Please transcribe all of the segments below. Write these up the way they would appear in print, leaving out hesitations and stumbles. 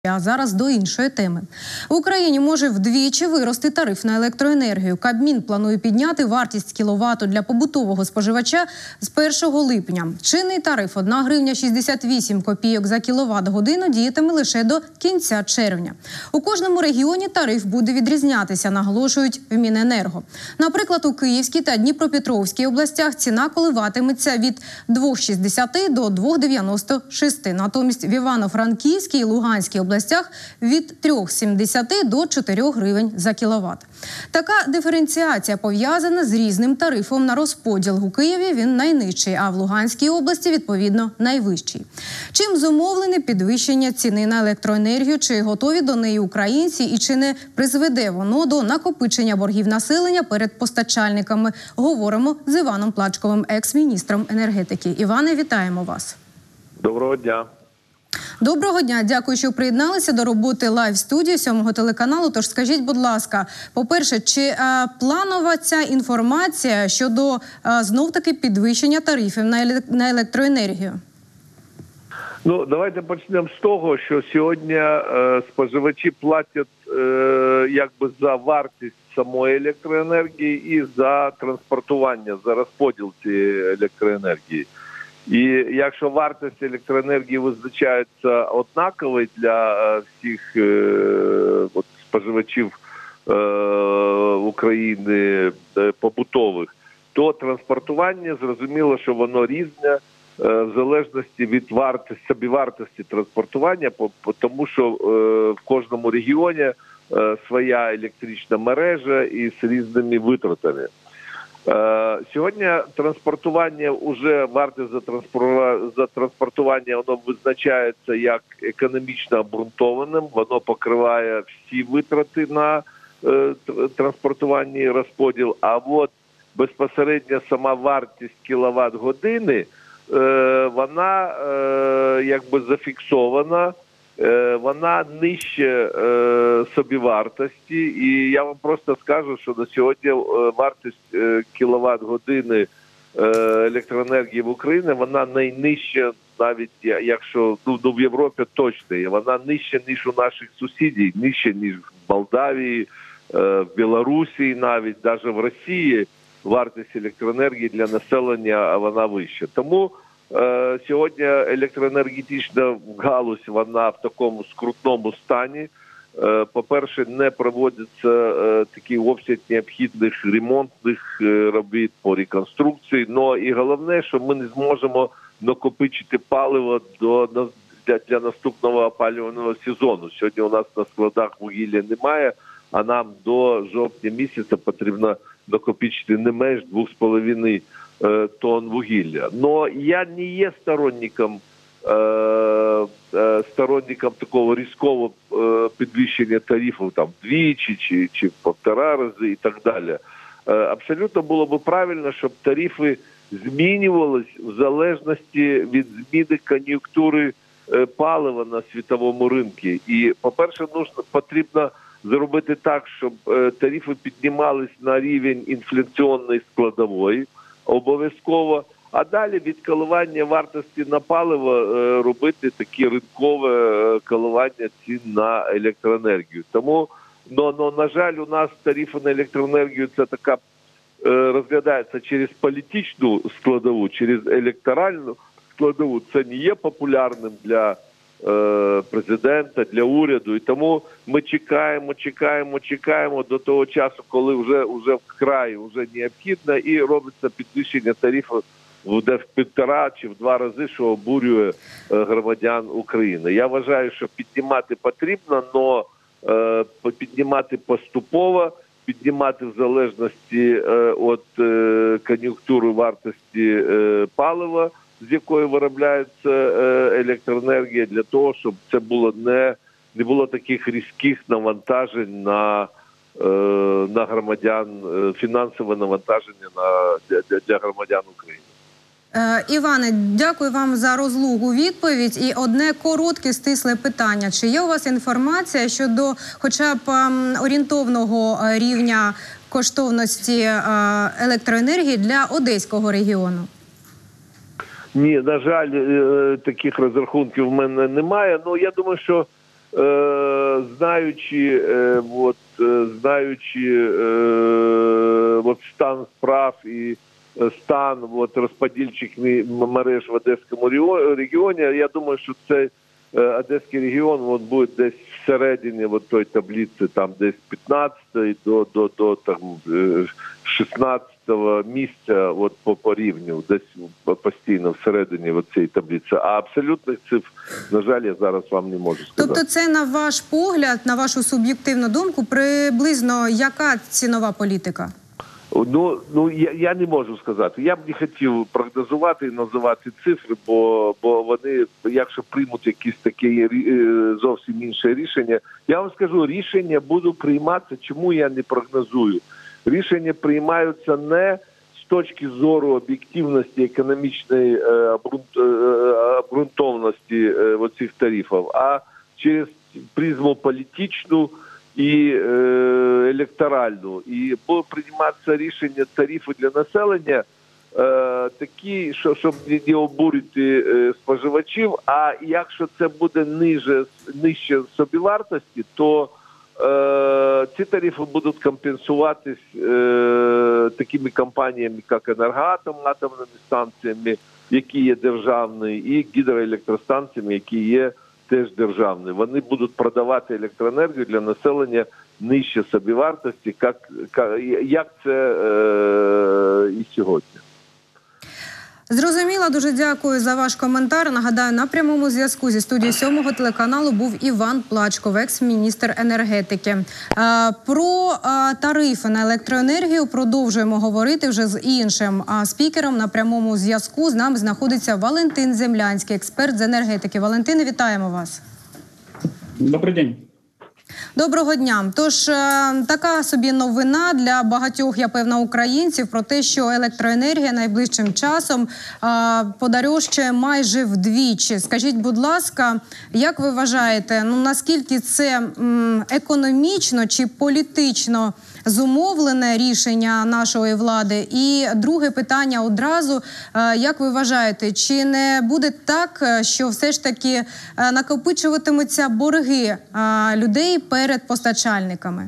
А зараз до іншої теми. В Україні може вдвічі вирости тариф на електроенергію. Кабмін планує підняти вартість кіловату для побутового споживача з 1 липня. Чинний тариф 1 гривня 68 копійок за кіловат-годину діятиме лише до кінця червня. У кожному регіоні тариф буде відрізнятися, наголошують в Міненерго. Наприклад, у Київській та Дніпропетровській областях ціна коливатиметься від 2,60 до 2,96. Натомість в Івано-Франківській і Луганській областях від 3,70 до 4 гривень за кіловат. Така диференціація пов'язана з різним тарифом на розподіл. У Києві він найнижчий, а в Луганській області, відповідно, найвищий. Чим зумовлене підвищення ціни на електроенергію, чи готові до неї українці і чи не призведе воно до накопичення боргів населення перед постачальниками? Говоримо з Іваном Плачковим, екс-міністром енергетики. Іване, вітаємо вас. Доброго дня. Доброго дня. Дякую, що приєдналися до роботи лайв-студії 7-го телеканалу. Тож скажіть, будь ласка, по-перше, чи планова ця інформація щодо знов-таки підвищення тарифів на електроенергію? Ну, давайте почнемо з того, що сьогодні споживачі платять якби за вартість самої електроенергії і за транспортування, за розподіл цієї електроенергії. І якщо вартість електроенергії визначається однаковою для всіх споживачів України побутових, то транспортування, зрозуміло, що воно різне в залежності від собівартості транспортування, тому що в кожному регіоні своя електрична мережа із різними витратами. Сьогодні транспортування, уже вартість за транспортування, воно визначається як економічно обґрунтованим, воно покриває всі витрати на транспортування і розподіл, а от безпосередньо сама вартість кіловат-години, вона якби зафіксована, вона нижче собівартості, і я вам просто скажу, що на сьогодні вартість кіловат-години електроенергії в Україні, вона найнижча, навіть якщо в Європі точно, вона нижча, ніж у наших сусідів, нижча, ніж в Молдавії, в Білорусі, навіть в Росії вартість електроенергії для населення, вона вища. Тому сьогодні електроенергетична галузь, вона в такому скрутному стані. По-перше, не проводиться такий обсяг необхідних ремонтних робіт по реконструкції. Ну і головне, що ми не зможемо накопичити паливо для наступного опалювального сезону. Сьогодні у нас на складах вугілля немає, а нам до жовтня місяця потрібно накопичити не менш 2,5 тонн вугілля. Но я не є сторонником такого різкого підвищення тарифів там вдвічі чи в 1,5 рази і так далі. Абсолютно було б правильно, щоб тарифи змінювались в залежності від зміни кон'юнктури палива на світовому ринку. І, по-перше, потрібно зробити так, щоб тарифи піднімались на рівень інфляційної складової, обов'язково, а далі від коливання вартості на паливо робити таке ринкове коливання цін на електроенергію. Тому, на жаль, у нас тарифи на електроенергію це така розглядається через політичну складову, через електоральну складову. Це не є популярним для президента, для уряду. І тому ми чекаємо до того часу, коли вже вкрай необхідно, і робиться підвищення тарифу в 1,5 чи в 2 рази, що обурює громадян України. Я вважаю, що піднімати потрібно, але піднімати поступово, піднімати в залежності від кон'юнктури вартості палива, з якої виробляється електроенергія, для того, щоб це було не було таких різких навантажень на громадян, фінансове навантаження для громадян України. Іване, дякую вам за розлогу відповідь. І одне коротке, стисле питання. Чи є у вас інформація щодо хоча б орієнтовного рівня коштовності електроенергії для Одеського регіону? Ні, на жаль, таких розрахунків в мене немає. Ну, я думаю, що знаючи стан справ і стан розподільчих мереж в Одеському регіоні, я думаю, що цей Одеський регіон буде десь всередині той таблиці, там десь 15 до 16 місця по рівню, десь постійно всередині цієї таблиці. А абсолютних цифр, на жаль, я зараз вам не можу сказати. Тобто це, на ваш погляд, на вашу суб'єктивну думку, приблизно яка цінова політика? Я не можу сказати. Я б не хотів прогнозувати і називати цифри, бо вони, якщо приймуть якісь такі зовсім інше рішення, я вам скажу, рішення будуть прийматися, чому я не прогнозую. Рішення приймаються не з точки зору об'єктивності, економічної обґрунтовності оцих тарифів, а через призму політичну і електоральну. І буде прийматися рішення тарифу для населення такі, щоб не обурити споживачів, а якщо це буде нижче собівартості, то ці тарифи будуть компенсуватись такими компаніями, як «Енергоатом», атомними станціями, які є державні, і гідроелектростанціями, які є теж державні. Вони будуть продавати електроенергію для населення нижче собівартості, як це і сьогодні. Зрозуміло, дуже дякую за ваш коментар. Нагадаю, на прямому зв'язку зі студією 7-го телеканалу був Іван Плачков, екс-міністр енергетики. Про тарифи на електроенергію продовжуємо говорити вже з іншим спікером. На прямому зв'язку з нами знаходиться Валентин Землянський, експерт з енергетики. Валентине, вітаємо вас. Добрий день. Доброго дня. Тож, така собі новина для багатьох, я певна, українців про те, що електроенергія найближчим часом подорожчає майже вдвічі. Скажіть, будь ласка, як ви вважаєте, наскільки це економічно чи політично зумовлене рішення нашої влади? І друге питання одразу, як ви вважаєте, чи не буде так, що все ж таки накопичуватимуться борги людей перед постачальниками?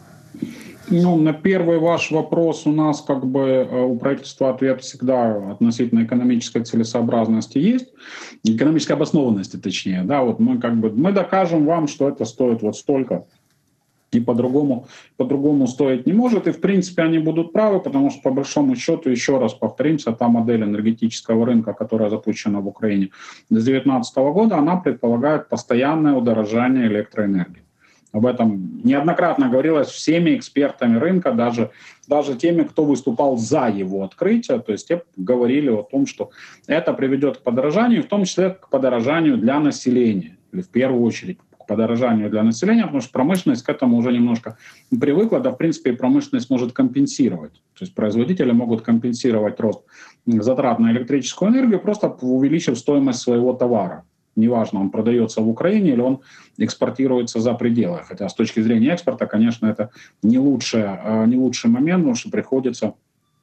На первый ваш вопрос у нас у правительства ответ всегда относительно экономической целесообразности есть, экономической обоснованности точнее. Да, вот мы докажем вам, что это стоит вот столько, и по-другому стоить не может. И в принципе они будут правы, потому что по большому счету, еще раз повторимся, та модель энергетического рынка, которая запущена в Украине с 2019 года, она предполагает постоянное удорожание электроэнергии. Об этом неоднократно говорилось всеми экспертами рынка, даже теми, кто выступал за его открытие. То есть те говорили о том, что это приведет к подорожанию, в том числе к подорожанию для населения, или в первую очередь к подорожанию для населения, потому что промышленность к этому уже немножко привыкла, да, в принципе, и промышленность может компенсировать. То есть производители могут компенсировать рост затрат на электрическую энергию, просто увеличив стоимость своего товара. Неважно, он продается в Украине или он экспортируется за пределы. Хотя с точки зрения экспорта, конечно, это не лучший момент, потому что приходится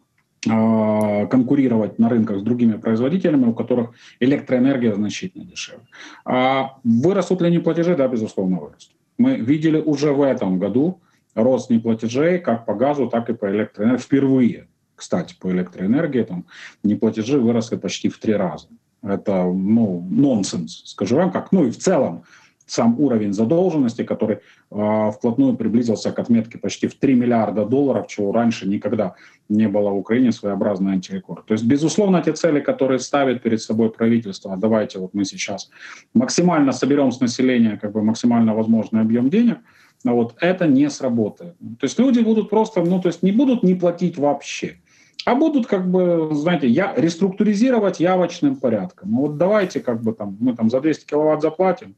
конкурировать на рынках с другими производителями, у которых электроэнергия значительно дешевле. Вырастут ли неплатежи? Да, безусловно, вырастут. Мы видели уже в этом году рост неплатежей как по газу, так и по электроэнергии. Впервые, кстати, по электроэнергии неплатежи выросли почти в 3 раза. Это, нонсенс, скажу вам, и в целом сам уровень задолженности, который вплотную приблизился к отметке почти в $3 миллиарда, чего раньше никогда не было в Украине, своеобразный антирекорд. То есть, безусловно, те цели, которые ставит перед собой правительство, давайте мы сейчас максимально соберем с населения максимально возможный объем денег, это не сработает. То есть люди будут просто, не будут не платить вообще. А будут, реструктуризировать явочным порядком. Давайте, мы за 200 киловатт заплатим,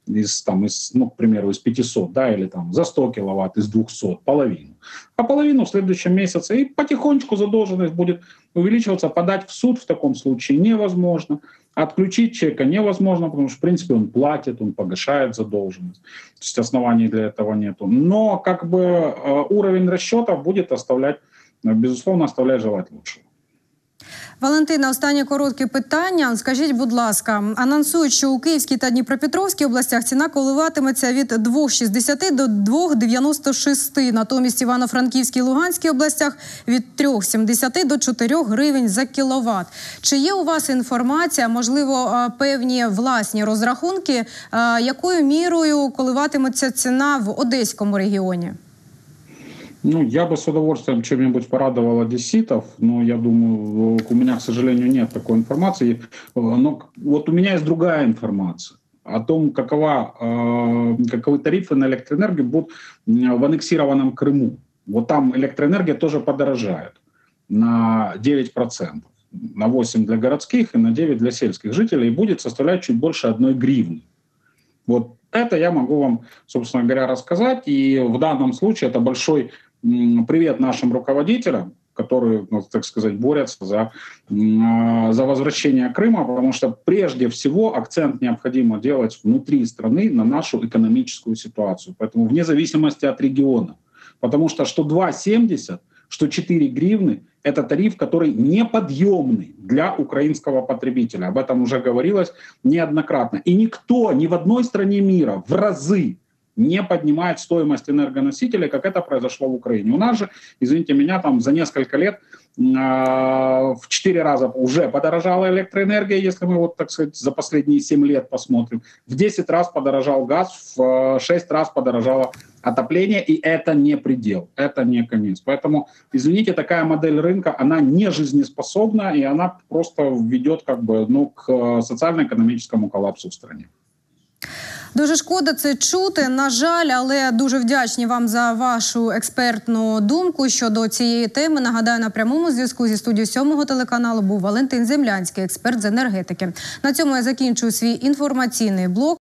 к примеру, из 500, да, или за 100 киловатт из 200, половину. А половину в следующем месяце, и потихонечку задолженность будет увеличиваться. Подать в суд в таком случае невозможно. Отключить человека невозможно, потому что, в принципе, он платит, он погашает задолженность. То есть оснований для этого нету. Но, уровень расчетов будет безусловно, оставлять желать лучшего. Валентина, останнє коротке питання. Скажіть, будь ласка, анонсують, що у Київській та Дніпропетровській областях ціна коливатиметься від 2,60 до 2,96. Натомість Івано-Франківській і Луганській областях від 3,70 до 4 гривень за кіловат. Чи є у вас інформація, можливо, певні власні розрахунки, якою мірою коливатиметься ціна в Одеському регіоні? Ну, я бы с удовольствием чем-нибудь порадовал одесситов, но я думаю, у меня, к сожалению, нет такой информации. Но вот у меня есть другая информация о том, каковы тарифы на электроэнергию будут в аннексированном Крыму. Вот там электроэнергия тоже подорожает на 9%. На 8% для городских и на 9% для сельских жителей. И будет составлять чуть больше 1 гривны. Вот это я могу вам, собственно говоря, рассказать. И в данном случае это большой привет нашим руководителям, которые, ну, так сказать, борются за возвращение Крыма, потому что прежде всего акцент необходимо делать внутри страны на нашу экономическую ситуацию. Поэтому вне зависимости от региона. Потому что 2,70, что 4 гривны – это тариф, который неподъемный для украинского потребителя. Об этом уже говорилось неоднократно. И никто ни в одной стране мира в разы не поднимает стоимость энергоносителей, как это произошло в Украине. У нас же, извините меня, там за несколько лет в 4 раза уже подорожала электроэнергия, если мы вот, так сказать, за последние 7 лет посмотрим. В 10 раз подорожал газ, в 6 раз подорожало отопление, и это не предел, это не конец. Поэтому, извините, такая модель рынка, она не жизнеспособна, и она просто ведет как бы, к социально-экономическому коллапсу в стране. Дуже шкода це чути, на жаль, але дуже вдячні вам за вашу експертну думку щодо цієї теми. Нагадаю, на прямому зв'язку зі студією 7-го телеканалу був Валентин Землянський, експерт з енергетики. На цьому я закінчую свій інформаційний блок.